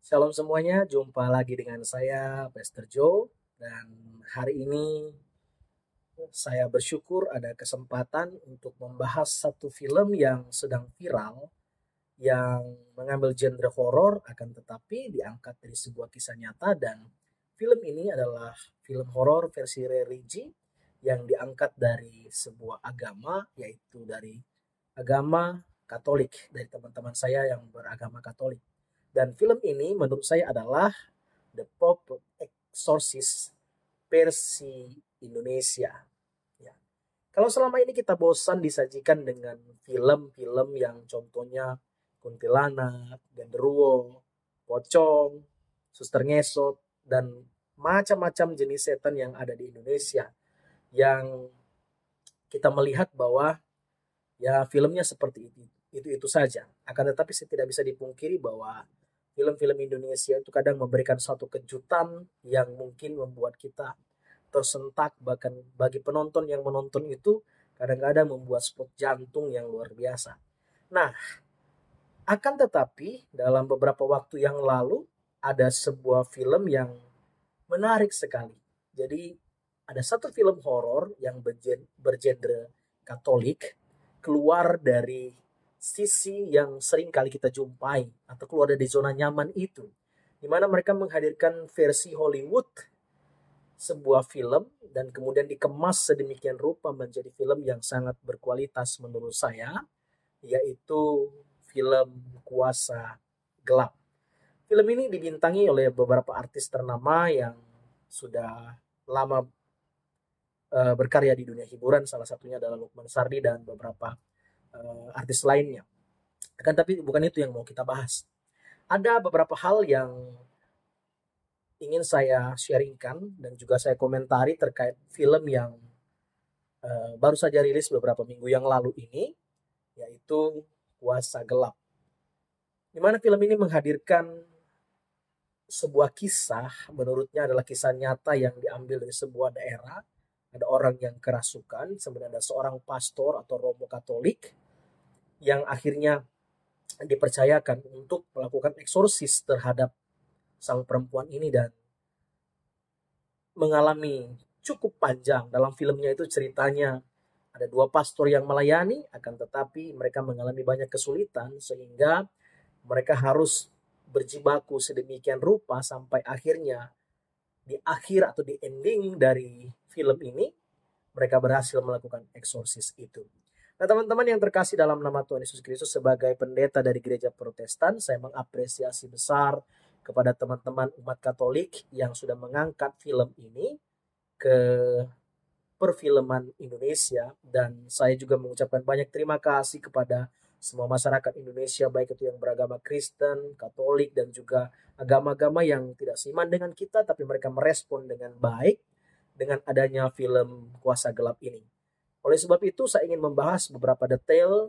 Shalom semuanya, jumpa lagi dengan saya, Pastor Joe. Dan hari ini saya bersyukur ada kesempatan untuk membahas satu film yang sedang viral, yang mengambil genre horor, akan tetapi diangkat dari sebuah kisah nyata. Dan film ini adalah film horor versi religi yang diangkat dari sebuah agama, yaitu dari agama Katolik, dari teman-teman saya yang beragama Katolik. Dan film ini menurut saya adalah The Pope Exorcist versi Indonesia. Ya. Kalau selama ini kita bosan disajikan dengan film-film yang contohnya kuntilanak, genderuwo, pocong, suster ngesot, dan macam-macam jenis setan yang ada di Indonesia, yang kita melihat bahwa ya filmnya seperti itu saja. Akan tetapi tidak bisa dipungkiri bahwa film-film Indonesia itu kadang memberikan satu kejutan yang mungkin membuat kita tersentak, bahkan bagi penonton yang menonton itu kadang-kadang membuat spot jantung yang luar biasa. Nah, akan tetapi dalam beberapa waktu yang lalu ada sebuah film yang menarik sekali. Jadi ada satu film horor yang bergenre Katolik keluar dari sisi yang sering kali kita jumpai atau keluar dari zona nyaman itu, di mana mereka menghadirkan versi Hollywood sebuah film dan kemudian dikemas sedemikian rupa menjadi film yang sangat berkualitas menurut saya, yaitu film Kuasa Gelap. Film ini dibintangi oleh beberapa artis ternama yang sudah lama berkarya di dunia hiburan, salah satunya adalah Lukman Sardi dan beberapa artis lainnya. Akan tapi bukan itu yang mau kita bahas. Ada beberapa hal yang ingin saya sharingkan dan juga saya komentari terkait film yang baru saja rilis beberapa minggu yang lalu ini, yaitu Kuasa Gelap. Di mana film ini menghadirkan sebuah kisah, menurutnya adalah kisah nyata yang diambil dari sebuah daerah. Ada orang yang kerasukan, sebenarnya ada seorang pastor atau romo Katolik yang akhirnya dipercayakan untuk melakukan eksorsis terhadap sang perempuan ini dan mengalami cukup panjang. Dalam filmnya itu ceritanya ada dua pastor yang melayani, akan tetapi mereka mengalami banyak kesulitan sehingga mereka harus berjibaku sedemikian rupa sampai akhirnya di akhir atau di ending dari film ini mereka berhasil melakukan eksorsis itu. Nah, teman-teman yang terkasih dalam nama Tuhan Yesus Kristus, sebagai pendeta dari gereja Protestan, saya mengapresiasi besar kepada teman-teman umat Katolik yang sudah mengangkat film ini ke perfilman Indonesia, dan saya juga mengucapkan banyak terima kasih kepada semua masyarakat Indonesia, baik itu yang beragama Kristen, Katolik, dan juga agama-agama yang tidak seiman dengan kita, tapi mereka merespon dengan baik dengan adanya film Kuasa Gelap ini. Oleh sebab itu saya ingin membahas beberapa detail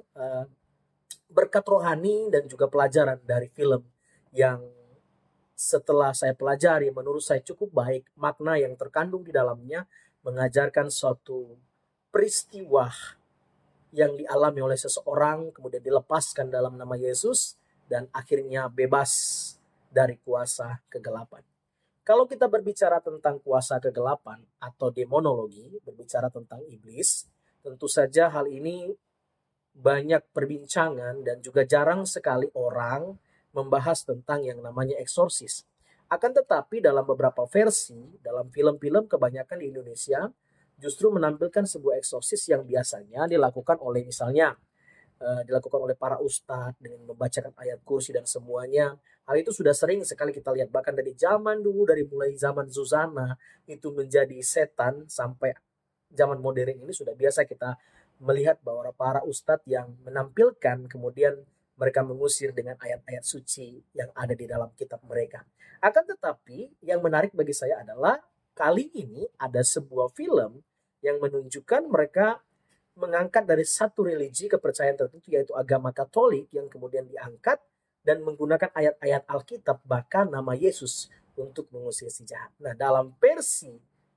berkat rohani dan juga pelajaran dari film yang setelah saya pelajari menurut saya cukup baik. Makna yang terkandung di dalamnya mengajarkan suatu peristiwa yang dialami oleh seseorang, kemudian dilepaskan dalam nama Yesus, dan akhirnya bebas dari kuasa kegelapan. Kalau kita berbicara tentang kuasa kegelapan atau demonologi, berbicara tentang iblis, tentu saja hal ini banyak perbincangan dan juga jarang sekali orang membahas tentang yang namanya eksorsis. Akan tetapi dalam beberapa versi, dalam film-film kebanyakan di Indonesia, justru menampilkan sebuah eksorsis yang biasanya dilakukan oleh misalnya dilakukan oleh para ustadz dengan membacakan ayat kursi dan semuanya. Hal itu sudah sering sekali kita lihat, bahkan dari zaman dulu, dari mulai zaman Zuzana itu menjadi setan sampai zaman modern ini sudah biasa kita melihat bahwa para ustadz yang menampilkan kemudian mereka mengusir dengan ayat-ayat suci yang ada di dalam kitab mereka. Akan tetapi yang menarik bagi saya adalah kali ini ada sebuah film yang menunjukkan mereka mengangkat dari satu religi kepercayaan tertentu, yaitu agama Katolik, yang kemudian diangkat dan menggunakan ayat-ayat Alkitab bahkan nama Yesus untuk mengusir si jahat. Nah, dalam versi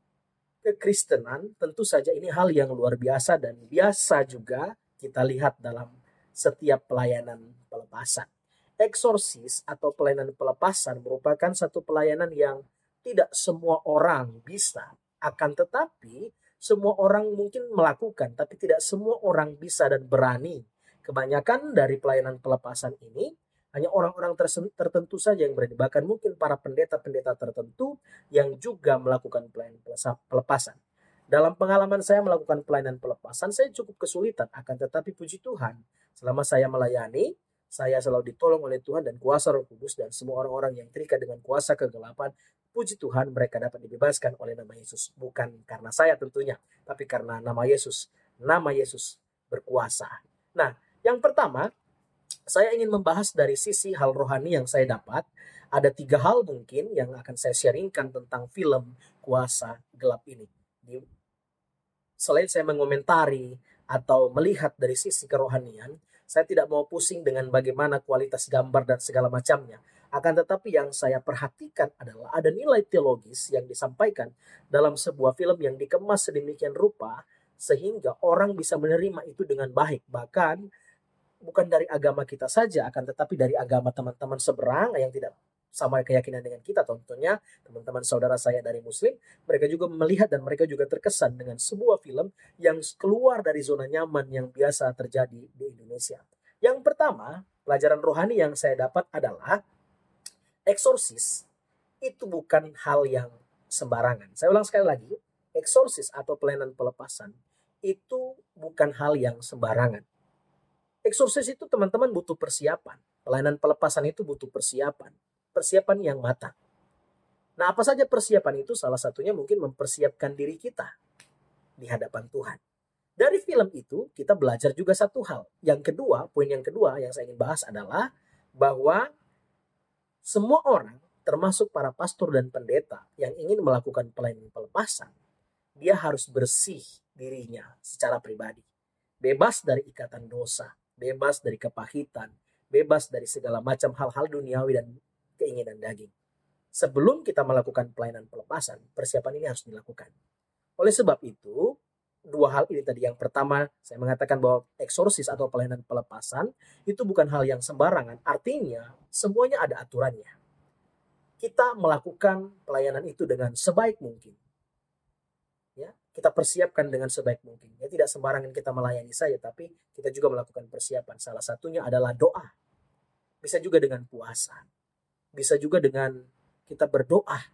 kekristenan tentu saja ini hal yang luar biasa dan biasa juga kita lihat dalam setiap pelayanan pelepasan. eksorsis atau pelayanan pelepasan merupakan satu pelayanan yang tidak semua orang bisa. Akan tetapi semua orang mungkin melakukan, tapi tidak semua orang bisa dan berani. Kebanyakan dari pelayanan pelepasan ini hanya orang-orang tertentu saja yang berani. Bahkan mungkin para pendeta-pendeta tertentu yang juga melakukan pelayanan pelepasan. Dalam pengalaman saya melakukan pelayanan pelepasan, saya cukup kesulitan. Akan tetapi puji Tuhan, selama saya melayani, saya selalu ditolong oleh Tuhan dan kuasa Roh Kudus, dan semua orang-orang yang terikat dengan kuasa kegelapan, puji Tuhan mereka dapat dibebaskan oleh nama Yesus. Bukan karena saya tentunya, tapi karena nama Yesus. Nama Yesus berkuasa. Nah, yang pertama, saya ingin membahas dari sisi hal rohani yang saya dapat. Ada 3 hal mungkin yang akan saya sharingkan tentang film Kuasa Gelap ini. Selain saya mengomentari atau melihat dari sisi kerohanian, saya tidak mau pusing dengan bagaimana kualitas gambar dan segala macamnya. Akan tetapi yang saya perhatikan adalah ada nilai teologis yang disampaikan dalam sebuah film yang dikemas sedemikian rupa sehingga orang bisa menerima itu dengan baik. Bahkan bukan dari agama kita saja, akan tetapi dari agama teman-teman seberang yang tidak sama keyakinan dengan kita. Contohnya teman-teman saudara saya dari Muslim, mereka juga melihat dan mereka juga terkesan dengan sebuah film yang keluar dari zona nyaman yang biasa terjadi di Indonesia. Yang pertama, pelajaran rohani yang saya dapat adalah eksorsis itu bukan hal yang sembarangan. Saya ulang sekali lagi, eksorsis atau pelayanan pelepasan itu bukan hal yang sembarangan. Eksorsis itu teman-teman butuh persiapan. Pelayanan pelepasan itu butuh persiapan. Persiapan yang matang. Nah, apa saja persiapan itu? Salah satunya mungkin mempersiapkan diri kita di hadapan Tuhan. Dari film itu kita belajar juga satu hal. Yang kedua, poin yang kedua yang saya ingin bahas adalah bahwa semua orang, termasuk para pastor dan pendeta yang ingin melakukan pelayanan pelepasan, dia harus bersih dirinya secara pribadi. Bebas dari ikatan dosa, bebas dari kepahitan, bebas dari segala macam hal-hal duniawi dan keinginan daging. Sebelum kita melakukan pelayanan pelepasan, persiapan ini harus dilakukan. Oleh sebab itu, 2 hal ini tadi. Yang pertama, saya mengatakan bahwa eksorsis atau pelayanan pelepasan itu bukan hal yang sembarangan. Artinya, semuanya ada aturannya. Kita melakukan pelayanan itu dengan sebaik mungkin. Ya, kita persiapkan dengan sebaik mungkin. Ya, tidak sembarangan kita melayani saja, tapi kita juga melakukan persiapan. Salah satunya adalah doa. Bisa juga dengan puasa. Bisa juga dengan kita berdoa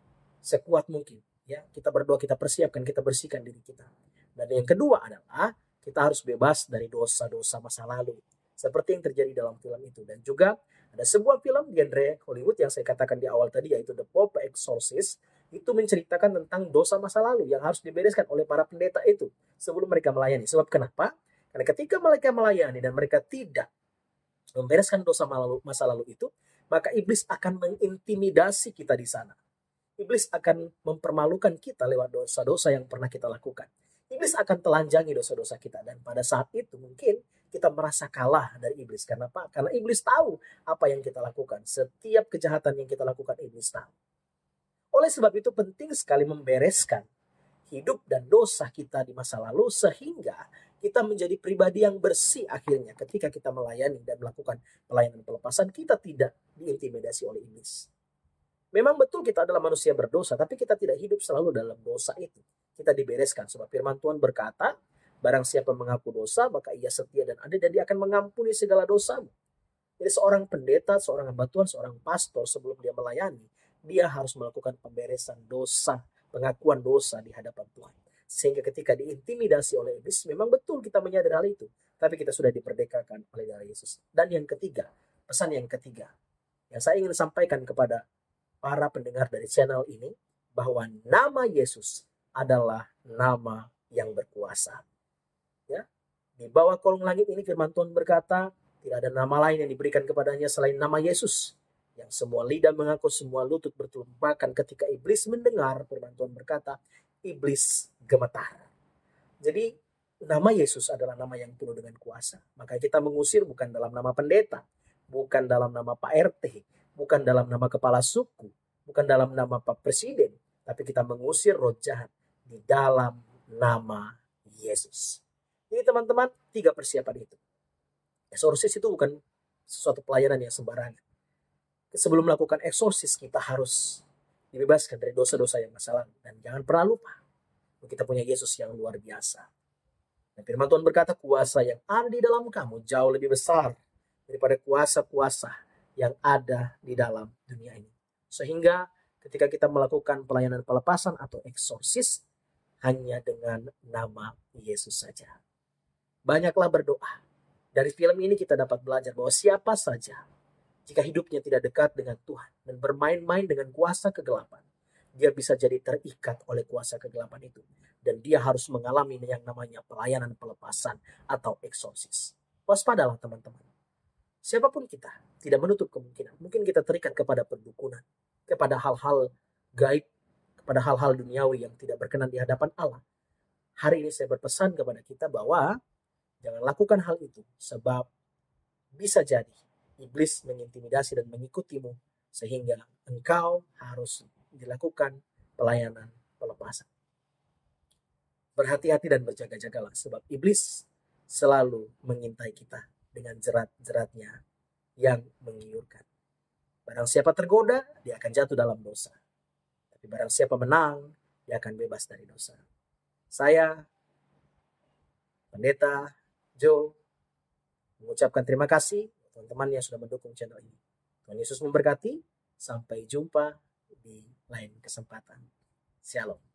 sekuat mungkin. Ya, kita berdoa, kita persiapkan, kita bersihkan diri kita. Dan yang kedua adalah kita harus bebas dari dosa-dosa masa lalu. Seperti yang terjadi dalam film itu. Dan juga ada sebuah film genre Hollywood yang saya katakan di awal tadi, yaitu The Pope Exorcist. Itu menceritakan tentang dosa masa lalu yang harus dibereskan oleh para pendeta itu sebelum mereka melayani. Sebab kenapa? Karena ketika mereka melayani dan mereka tidak membereskan dosa masa lalu itu, maka iblis akan mengintimidasi kita di sana. Iblis akan mempermalukan kita lewat dosa-dosa yang pernah kita lakukan. Iblis akan telanjangi dosa-dosa kita. Dan pada saat itu mungkin kita merasa kalah dari iblis. Karena apa? Karena iblis tahu apa yang kita lakukan. Setiap kejahatan yang kita lakukan, iblis tahu. Oleh sebab itu penting sekali membereskan hidup dan dosa kita di masa lalu sehingga kita menjadi pribadi yang bersih akhirnya ketika kita melayani dan melakukan pelayanan pelepasan, kita tidak diintimidasi oleh iblis. Memang betul kita adalah manusia berdosa, tapi kita tidak hidup selalu dalam dosa itu. Kita dibereskan, sebab firman Tuhan berkata, barang siapa mengaku dosa, maka ia setia dan adil dan dia akan mengampuni segala dosamu. Jadi seorang pendeta, seorang hamba Tuhan, seorang pastor sebelum dia melayani, dia harus melakukan pemberesan dosa, pengakuan dosa di hadapan Tuhan. Sehingga ketika diintimidasi oleh iblis, memang betul kita menyadari hal itu. Tapi kita sudah diperdekakan oleh darah Yesus. Dan yang ketiga, pesan yang ketiga, yang saya ingin sampaikan kepada para pendengar dari channel ini, bahwa nama Yesus adalah nama yang berkuasa. Ya, di bawah kolong langit ini firman Tuhan berkata, tidak ada nama lain yang diberikan kepadanya selain nama Yesus. Yang semua lidah mengaku, semua lutut bertumpahkan. Ketika iblis mendengar, firman Tuhan berkata, iblis gemetar. Jadi nama Yesus adalah nama yang penuh dengan kuasa. Maka kita mengusir bukan dalam nama pendeta, bukan dalam nama Pak RT, bukan dalam nama kepala suku, bukan dalam nama Pak Presiden, tapi kita mengusir roh jahat di dalam nama Yesus. Jadi teman-teman, 3 persiapan itu. Eksorsis itu bukan sesuatu pelayanan yang sembarangan. Sebelum melakukan eksorsis, kita harus dibebaskan dari dosa-dosa yang masa lalu. Dan jangan pernah lupa, kita punya Yesus yang luar biasa. Dan firman Tuhan berkata, kuasa yang ada di dalam kamu jauh lebih besar daripada kuasa-kuasa yang ada di dalam dunia ini. Sehingga ketika kita melakukan pelayanan pelepasan atau eksorsis, hanya dengan nama Yesus saja. Banyaklah berdoa. Dari film ini kita dapat belajar bahwa siapa saja, jika hidupnya tidak dekat dengan Tuhan dan bermain-main dengan kuasa kegelapan, dia bisa jadi terikat oleh kuasa kegelapan itu. Dan dia harus mengalami yang namanya pelayanan pelepasan atau eksorsis. Waspadalah teman-teman. Siapapun kita, tidak menutup kemungkinan. Mungkin kita terikat kepada perdukunan, kepada hal-hal gaib, kepada hal-hal duniawi yang tidak berkenan di hadapan Allah. Hari ini saya berpesan kepada kita bahwa jangan lakukan hal itu, sebab bisa jadi iblis mengintimidasi dan mengikutimu sehingga engkau harus dilakukan pelayanan pelepasan. Berhati-hati dan berjaga-jagalah, sebab iblis selalu mengintai kita dengan jerat-jeratnya yang menggiurkan. Barang siapa tergoda, dia akan jatuh dalam dosa. Tapi barang siapa menang, dia akan bebas dari dosa. Saya, Pendeta Joe, mengucapkan terima kasih teman-teman yang sudah mendukung channel ini. Tuhan Yesus memberkati. Sampai jumpa di lain kesempatan. Shalom.